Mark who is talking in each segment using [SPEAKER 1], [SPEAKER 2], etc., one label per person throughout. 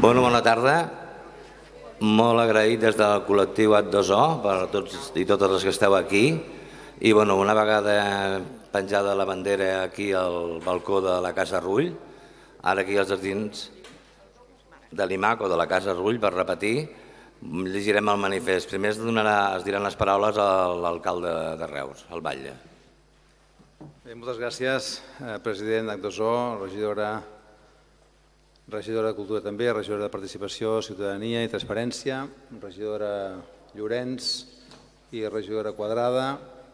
[SPEAKER 1] Bona tarda. Molt agraït des del col·lectiu H2O per tots i totes les que esteu aquí. I una vegada penjada la bandera aquí al balcó de la Casa Rull, ara aquí als jardins de l'IMAC o de la Casa Rull, per repetir, llegirem el manifest. Primer es diran les paraules a l'alcalde de Reus, al Batlle.
[SPEAKER 2] Moltes gràcies, president H2O, regidora de Cultura també, regidora de Participació, Ciutadania i Transparència, regidora Llorenç i regidora Quadrada.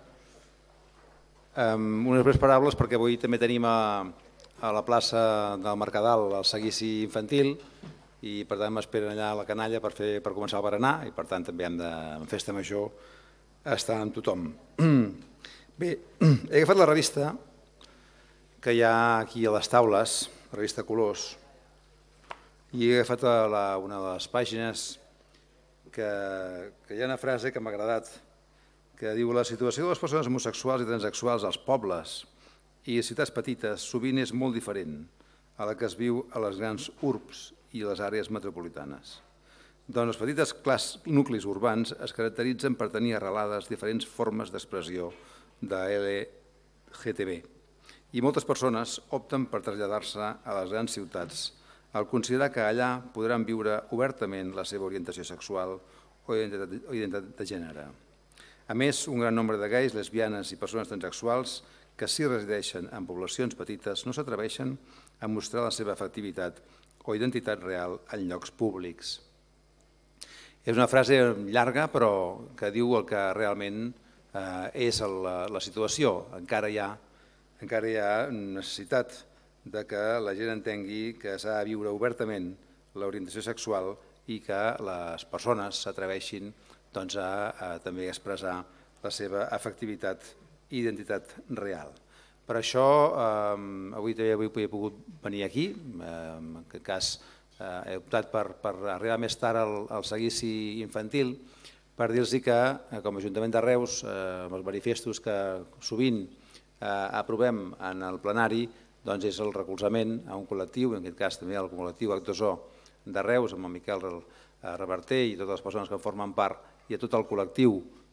[SPEAKER 2] Unes breus paraules perquè avui també tenim a la plaça del Mercadal el seguici infantil i per tant m'esperen allà a la canalla per començar el berenar i per tant també hem de, en festa major, estar amb tothom. Bé, he agafat la revista que hi ha aquí a les taules, la revista Colors, i he agafat una de les pàgines que hi ha una frase que m'ha agradat, que diu: la situació de les persones homosexuals i transsexuals als pobles i ciutats petites sovint és molt diferent a la que es viu a les grans urbs i les àrees metropolitanes. Doncs els petits nuclis urbans es caracteritzen per tenir arrelades diferents formes d'expressió de LGTB i moltes persones opten per traslladar-se a les grans ciutats al considerar que allà podran viure obertament la seva orientació sexual o identitat de gènere. A més, un gran nombre de gais, lesbianes i persones transsexuals que sí resideixen en poblacions petites no s'atreveixen a mostrar la seva afectivitat o identitat real en llocs públics. És una frase llarga però que diu el que realment és la situació. Encara hi ha necessitat que la gent entengui que s'ha de viure obertament l'orientació sexual i que les persones s'atreveixin a també expressar la seva afectivitat i identitat real. Per això avui també he pogut venir aquí, en aquest cas he optat per arribar més tard al seguici infantil per dir-los que com a Ajuntament de Reus, amb els manifestos que sovint aprovem en el plenari, és el recolzament a un col·lectiu, en aquest cas també al col·lectiu H2O de Reus, amb el Miquel Reverter i totes les persones que en formen part, i a tot el col·lectiu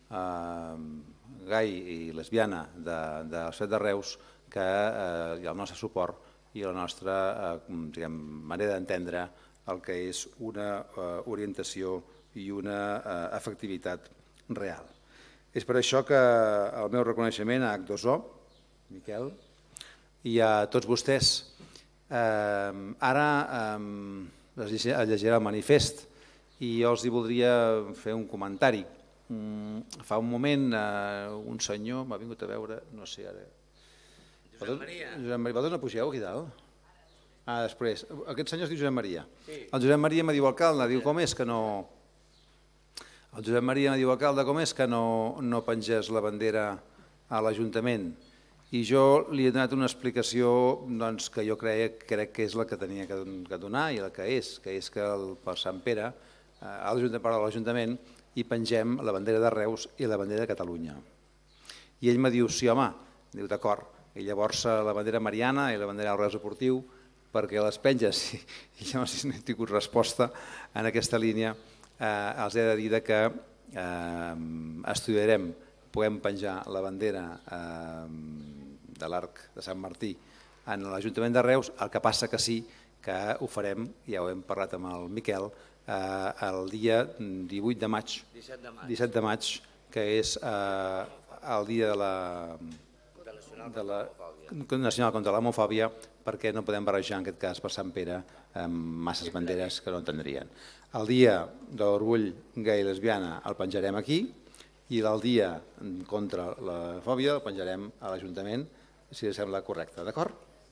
[SPEAKER 2] gai i lesbiana de la ciutat de Reus, que hi ha el nostre suport i la nostra manera d'entendre el que és una orientació i una afectivitat real. És per això que el meu reconeixement a H2O, Miquel, i a tots vostès. Ara es llegirà el manifest i jo els voldria fer un comentari. Fa un moment un senyor m'ha vingut a veure, no sé ara... Josep Maria. Vosaltres no pugeu aquí dalt? Després. Aquest senyor es diu Josep Maria. El Josep Maria me diu, alcalde, diu, com és que no... El Josep Maria me diu, alcalde, com és que no pengés la bandera a l'Ajuntament? I jo li he donat una explicació que jo crec que és la que tenia que donar i la que és que per Sant Pere, a l'Ajuntament, hi pengem la bandera de Reus i la bandera de Catalunya. I ell me diu, sí home, diu d'acord, i llavors la bandera mariana i la bandera del Reus Esportiu, perquè les penges, i llavors si no he tingut resposta en aquesta línia, els he de dir que estudiarem, puguem penjar la bandera de l'Arc de Sant Martí en l'Ajuntament de Reus, el que passa que sí que ho farem, ja ho hem parlat amb el Miquel, el dia 18 de maig, 17 de maig, que és el dia nacional contra l'homofòbia, perquè no podem barrejar en aquest cas per Sant Pere amb masses banderes que no entendrien. El dia de l'orgull gai i lesbiana el penjarem aquí i el dia contra la fòbia el penjarem a l'Ajuntament, si us sembla correcte, d'acord?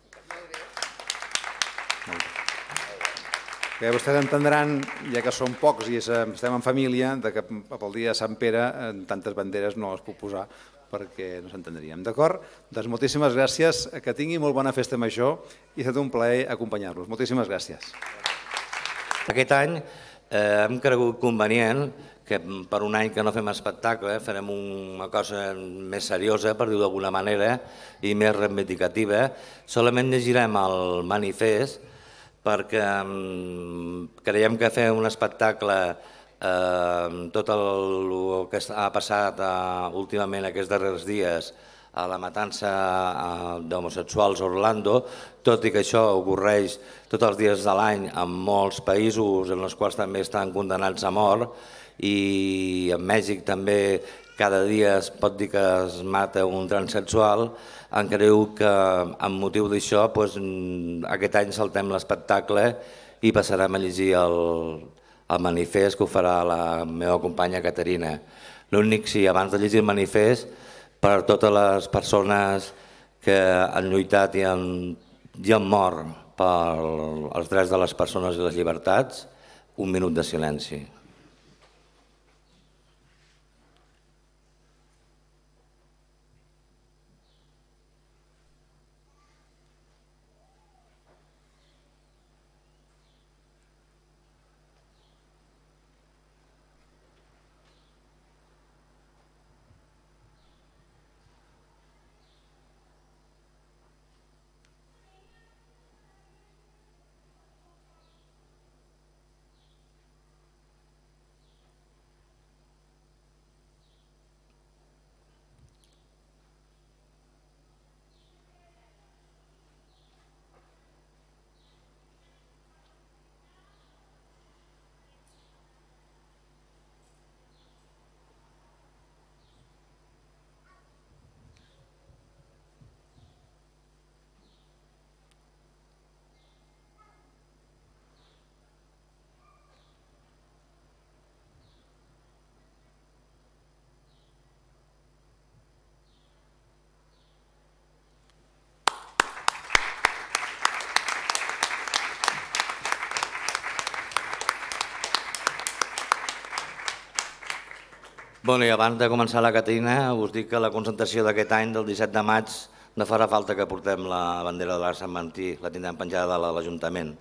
[SPEAKER 2] Que vostès entendran, ja que som pocs i estem en família, que pel dia de Sant Pere tantes banderes no les puc posar perquè no s'entendríem, d'acord? Doncs moltíssimes gràcies, que tingui molt bona festa major i ha estat un plaer acompanyar-los. Moltíssimes gràcies.
[SPEAKER 1] Aquest any hem cregut convenient que per un any que no fem espectacle farem una cosa més seriosa, per dir-ho d'alguna manera, i més reivindicativa. Solament llegirem el manifest perquè creiem que fer un espectacle, tot el que ha passat últimament aquests darrers dies, a la matança d'homosexuals a Orlando, tot i que això ocorreix tots els dies de l'any en molts països en els quals també estan condemnats a mort, i en Mèxic també cada dia es pot dir que es mata un transsexual, em creu que amb motiu d'això aquest any saltem l'espectacle i passarem a llegir el manifest que ho farà la meva companya Caterina. L'únic, sí, abans de llegir el manifest, per totes les persones que han lluitat i han mort pels drets de les persones i les llibertats, un minut de silenci. I abans de començar la Caterina, us dic que la concentració d'aquest any, del 17 de maig, no farà falta que portem la bandera de l'Arc Sant Martí, la tindrem penjada a l'Ajuntament.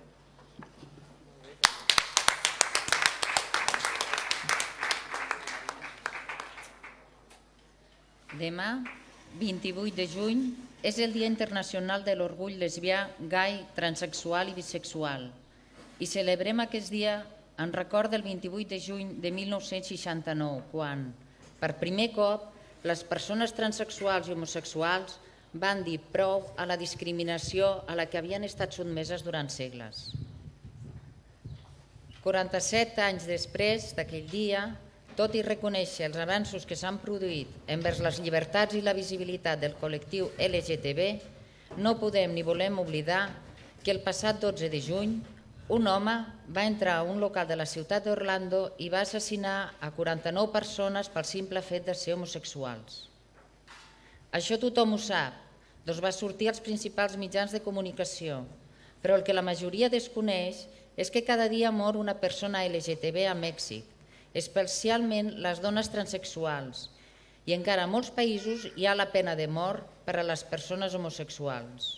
[SPEAKER 3] Demà, 28 de juny, és el Dia Internacional de l'Orgull Lesbià, Gai, Transsexual i Bisexual i celebrem aquest dia en record del 28 de juny de 1969, quan, per primer cop, les persones transsexuals i homosexuals van dir prou a la discriminació a la que havien estat sotmeses durant segles. 47 anys després d'aquell dia, tot i reconèixer els avanços que s'han produït envers les llibertats i la visibilitat del col·lectiu LGTB, no podem ni volem oblidar que el passat 12 de juny un home va entrar a un local de la ciutat d'Orlando i va assassinar a 49 persones pel simple fet de ser homosexuals. Això tothom ho sap, doncs va sortir als principals mitjans de comunicació, però el que la majoria desconeix és que cada dia mor una persona LGTB a Mèxic, especialment les dones transsexuals, i encara en molts països hi ha la pena de mort per a les persones homosexuals.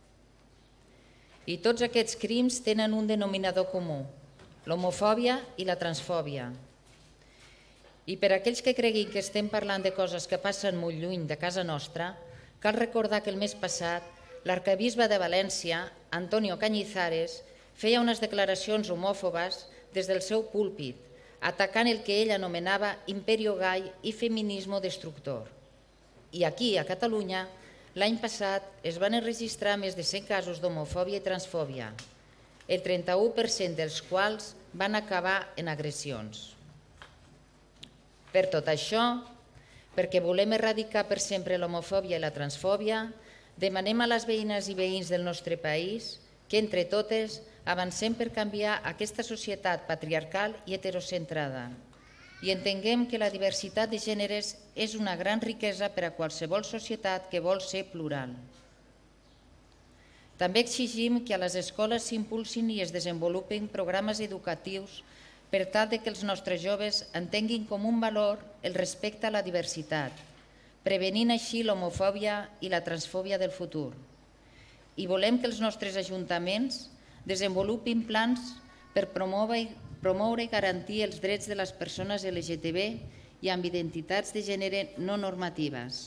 [SPEAKER 3] I tots aquests crims tenen un denominador comú, l'homofòbia i la transfòbia. I per a aquells que creguin que estem parlant de coses que passen molt lluny de casa nostra, cal recordar que el mes passat l'arquebisbe de València, Antonio Cañizares, feia unes declaracions homòfobes des del seu púlpit, atacant el que ell anomenava imperio gai i feminismo destructor. I aquí, a Catalunya, l'any passat es van enregistrar més de 100 casos d'homofòbia i transfòbia, el 31% dels quals van acabar en agressions. Per tot això, perquè volem erradicar per sempre l'homofòbia i la transfòbia, demanem a les veïnes i veïns del nostre país que entre totes avancem per canviar aquesta societat patriarcal i heterocentrada i entenguem que la diversitat de gèneres és una gran riquesa per a qualsevol societat que vol ser plural. També exigim que a les escoles s'impulsin i es desenvolupin programes educatius per tal que els nostres joves entenguin com un valor el respecte a la diversitat, prevenint així l'homofòbia i la transfòbia del futur. I volem que els nostres ajuntaments desenvolupin plans per promoure i garantir els drets de les persones LGTB i amb identitats de gènere no normatives.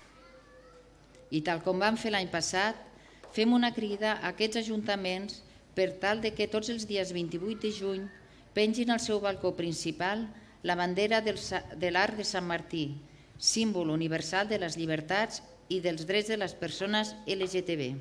[SPEAKER 3] I tal com vam fer l'any passat, fem una crida a aquests ajuntaments per tal de que tots els dies 28 de juny pengin al seu balcó principal la bandera de l'Arc de Sant Martí, símbol universal de les llibertats i dels drets de les persones LGTB.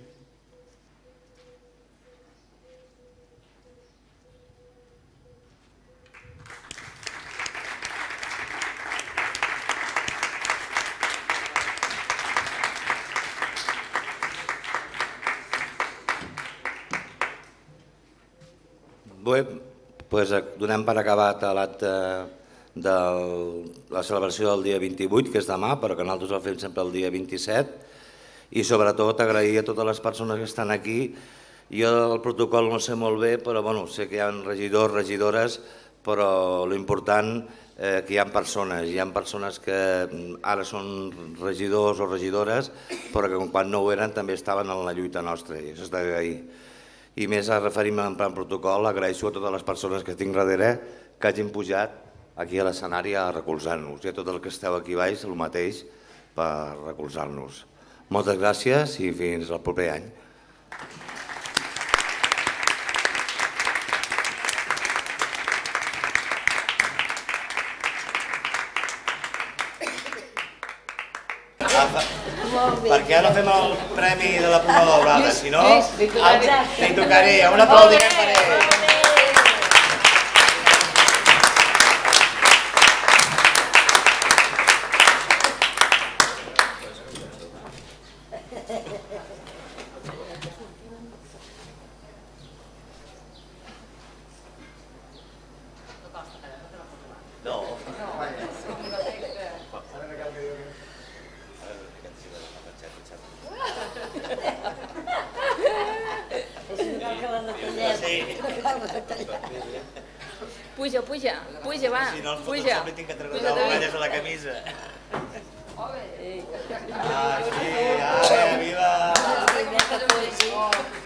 [SPEAKER 1] Bé, doncs donem per acabat l'acte de la celebració del dia 28, que és demà, però que nosaltres el fem sempre el dia 27, i sobretot agrair a totes les persones que estan aquí. Jo el protocol no sé molt bé, però sé que hi ha regidors, regidores, però l'important és que hi ha persones que ara són regidors o regidores, però que quan no ho eren també estaven en la lluita nostra, i això s'ha d'agrair. I més a referir-me en plan protocol, agraeixo a totes les persones que tinc darrere que hagin pujat aquí a l'escenari a recolzar-nos, i a tots els que esteu aquí baix el mateix per recolzar-nos. Moltes gràcies i fins al proper any. Perquè ara fem el premi de la Puma Daurada, si no, li tocaria. Un aplaudiment per ell.
[SPEAKER 4] Puja, puja, puja, va,
[SPEAKER 1] Si no,
[SPEAKER 4] puja.
[SPEAKER 1] sempre tinc que treure les orelles a la camisa. Ah, sí, viva!